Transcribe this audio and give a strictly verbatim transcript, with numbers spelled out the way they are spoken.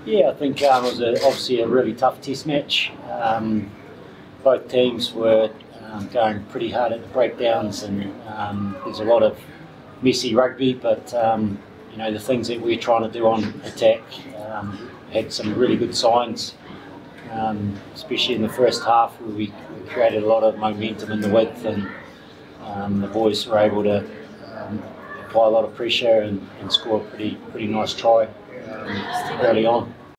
Yeah, I think um, it was a, obviously a really tough test match. Um, both teams were um, going pretty hard at the breakdowns, and um, there's a lot of messy rugby, but um, you know, the things that we're trying to do on attack um, had some really good signs, um, especially in the first half where we, we created a lot of momentum in the width, and um, the boys were able to um, apply a lot of pressure and, and score a pretty, pretty nice try um, early on.